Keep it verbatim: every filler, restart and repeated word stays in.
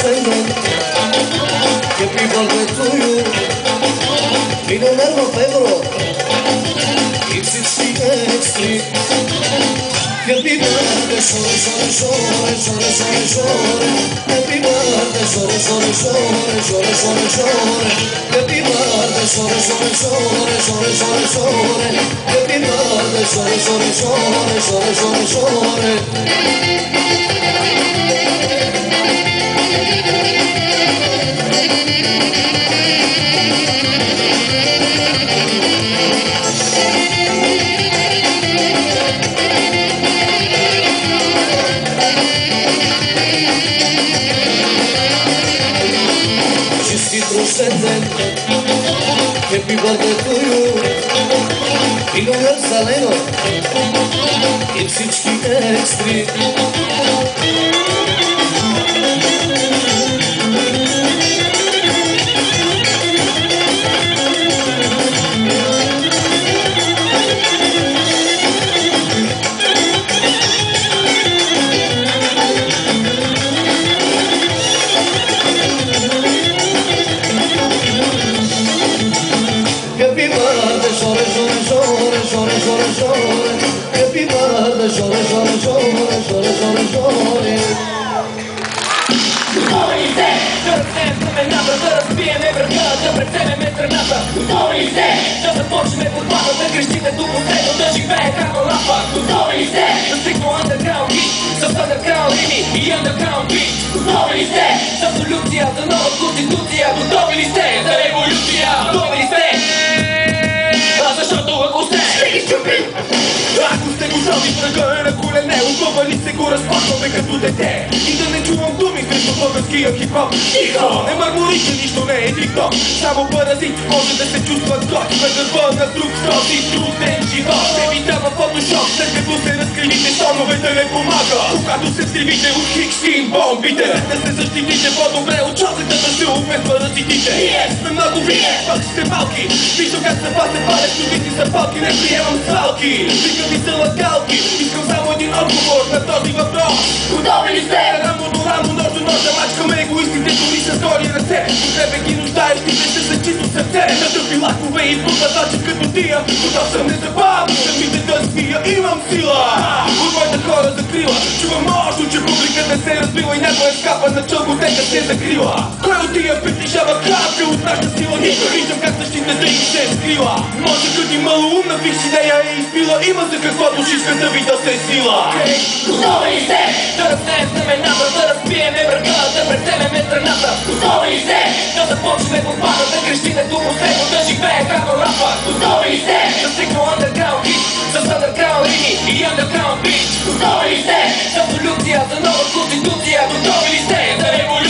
рожден. Happy birthday to you. Милионер в евро и всички екстри. Happy birthday, шоре, шоре, шоре, шоре, шоре, шоре. Happy birthday, шоре, шоре, шоре, шоре, шоре, шоре. Happy birthday, шоре, шоре, шоре, шоре, шоре, шоре. Happy birthday, шоре, шоре, шоре, шоре, шоре, шоре. Happy birthday to you. Милионер зелено и всички екстри. Happy birthday, шоре, шоре, шоре, шоре, шоре, шоре. Готови ли сте? Да разсеем знамената, да разбиеме врага, да преценеме страната. Готови ли сте? Да започнем борбата, да крещите до последно, да живее както рапа. Готови ли сте? Да стигна underground hit, с underground рими и underground beat. Готови ли сте? За абсолюция, за нова конституция. Готови ли сте? За революция. Готови ли сте? А защото ако сте, ще ги щупим. Ако сте готови, врага е на колене, отгоба ли се го разпакваме като дете. И да не чувам думи срещу българския хип-хоп. Тихо! Не марморите, нищо не е тик-ток. Само паразит може да се чувства год. Без да бъдна друг срок и труден живот. Ще ви дава фотошоп, след като се разкривите, тоновете не помага. Когато се взривите от хиксин бомбите, да се защитите по-добре от чозета да се убе паразитите. Ние сме много, вие пък сте малки. Виждам как на вас се палят чудите за палки, не приемам свалки. Вика ми са лъкалки, искам само един отговор на този въпрос. Готови ли сте? Рамо до рамо, нож до нож, да мачкаме егоистите дори с голи ръце. Потребеки нуждаещите се за чисто сърце. Да тъпи лакове и показачи като тия. Готов съм незабавно, да ми да свия, имам сила. От моята хора закрила, чувам мощно, че публиката се разбила и някоя скапа на чълготека се закрила. Кой от тия притежава капка от нашата сила? Нито виждам как защитата им се скрила. Може като и малоумна фикс идея е изпила, има за какво душишката ви да се сила. Готови ли сте? Да разсеем знамената, да разбиеме врага, да преценеме страната. Готови ли сте? Да започнем борбата, да крещите до последно, да живее както рапа. Готови ли сте? Да стигна underground hit, с underground рими и underground beat. Готови ли сте? За абсолюция, за нова конституция. Готови ли сте? За революция.